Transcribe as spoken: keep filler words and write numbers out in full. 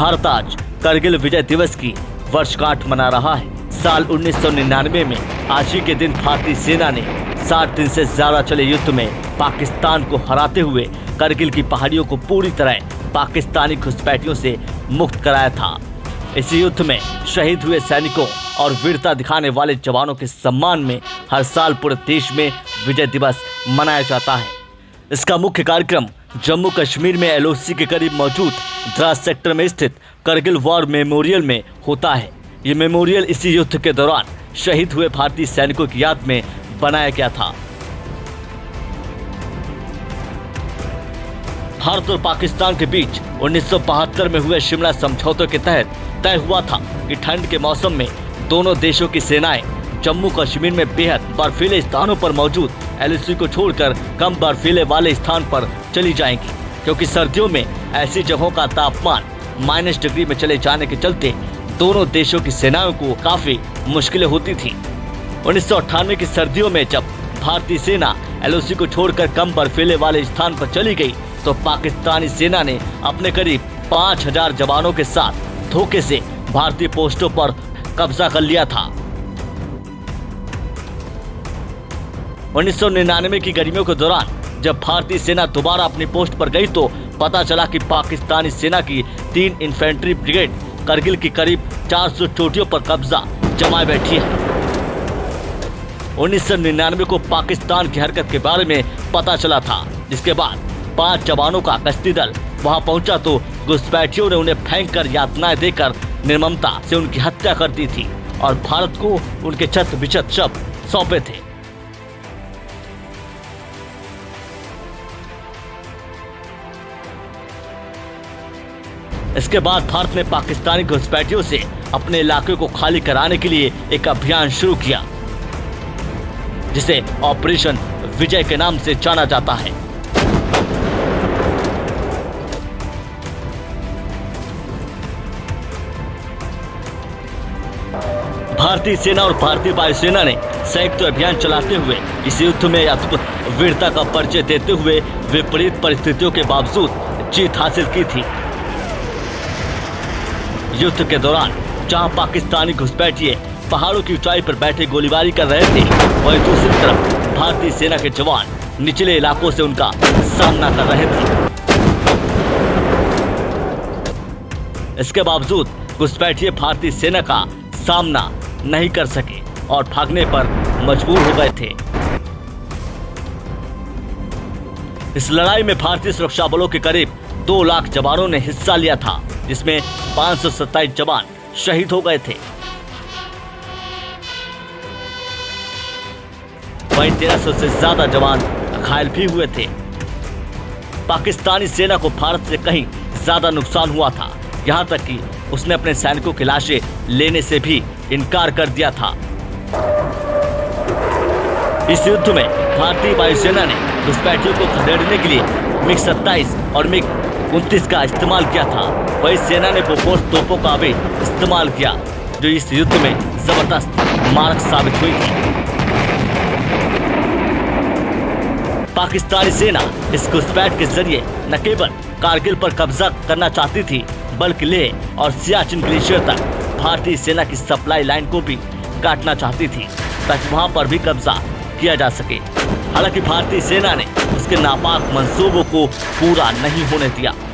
भारत आज करगिल विजय दिवस की वर्षगांठ मना रहा है। साल उन्नीस सौ निन्यानवे में आज ही के दिन भारतीय सेना ने साठ दिन से ज्यादा चले युद्ध में पाकिस्तान को हराते हुए करगिल की पहाड़ियों को पूरी तरह पाकिस्तानी घुसपैठियों से मुक्त कराया था। इस युद्ध में शहीद हुए सैनिकों और वीरता दिखाने वाले जवानों के सम्मान में हर साल पूरे देश में विजय दिवस मनाया जाता है। इसका मुख्य कार्यक्रम जम्मू कश्मीर में एल ओ सी के करीब मौजूद द्रास सेक्टर में स्थित करगिल वॉर मेमोरियल में होता है। ये मेमोरियल इसी युद्ध के दौरान शहीद हुए भारतीय सैनिकों की याद में बनाया गया था। भारत और पाकिस्तान के बीच उन्नीस सौ बहत्तर में हुए शिमला समझौते के तहत तय हुआ था कि ठंड के मौसम में दोनों देशों की सेनाएं जम्मू कश्मीर में बेहद बर्फीले स्थानों पर मौजूद एल ओ सी को छोड़कर कम बर्फीले वाले स्थान पर चली जाएंगी, क्योंकि सर्दियों में ऐसी जगहों का तापमान माइनस डिग्री में चले जाने के चलते दोनों देशों की सेनाओं को काफी मुश्किलें होती थी। उन्नीस सौ अट्ठानवे की सर्दियों में जब भारतीय सेना एल ओ सी को छोड़कर कम बर्फीले वाले स्थान पर चली गई तो पाकिस्तानी सेना ने अपने करीब पाँच हजार जवानों के साथ धोखे से भारतीय पोस्टों पर कब्जा कर लिया था। उन्नीस सौ निन्यानवे की गर्मियों के दौरान जब भारतीय सेना दोबारा अपनी पोस्ट पर गई तो पता चला कि पाकिस्तानी सेना की तीन इन्फेंट्री ब्रिगेड करगिल की करीब चार सौ चोटियों पर कब्जा जमाए बैठी है। उन्नीस सौ निन्यानवे को पाकिस्तान की हरकत के बारे में पता चला था, जिसके बाद पांच जवानों का गश्ती दल वहां पहुंचा तो घुसपैठियों ने उन्हें फेंक कर यातनाएं देकर निर्ममता से उनकी हत्या कर दी थी और भारत को उनके छत बिछत शव सौंपे थे। इसके बाद भारत ने पाकिस्तानी घुसपैठियों से अपने इलाके को खाली कराने के लिए एक अभियान शुरू किया, जिसे ऑपरेशन विजय के नाम से जाना जाता है। भारतीय सेना और भारतीय वायुसेना ने संयुक्त अभियान चलाते हुए इस युद्ध में अद्भुत वीरता का परिचय देते हुए विपरीत परिस्थितियों के बावजूद जीत हासिल की थी। युद्ध के दौरान जहां पाकिस्तानी घुसपैठिए पहाड़ों की ऊंचाई पर बैठे गोलीबारी कर रहे थे, वहीं दूसरी तरफ भारतीय सेना के जवान निचले इलाकों से उनका सामना कर रहे थे। इसके बावजूद घुसपैठिए भारतीय सेना का सामना नहीं कर सके और भागने पर मजबूर हो गए थे। इस लड़ाई में भारतीय सुरक्षा बलों के करीब दो लाख जवानों ने हिस्सा लिया था, जिसमें पाँच सौ सत्ताईस जवान शहीद हो गए थे। वहीं तेरह सौ से ज्यादा जवान घायल भी हुए थे। पाकिस्तानी सेना को भारत से कहीं ज्यादा नुकसान हुआ था, यहाँ तक कि उसने अपने सैनिकों की लाशें लेने से भी इनकार कर दिया था। इस युद्ध में भारतीय वायुसेना ने घुसपैठियों को खदेड़ने के लिए मिग सत्ताईस और मिग उनतीस का इस्तेमाल किया था। वही सेना ने बोफोर्स तोपों का भी इस्तेमाल किया, जो इस युद्ध में जबरदस्त मारक साबित हुई थी। पाकिस्तानी सेना इस घुसपैठ के जरिए न केवल कारगिल पर कब्जा करना चाहती थी, बल्कि लेह और सियाचिन ग्लेशियर तक भारतीय सेना की सप्लाई लाइन को भी काटना चाहती थी, ताकि वहां पर भी कब्जा किया जा सके। हालांकि भारतीय सेना ने उसके नापाक मंसूबों को पूरा नहीं होने दिया।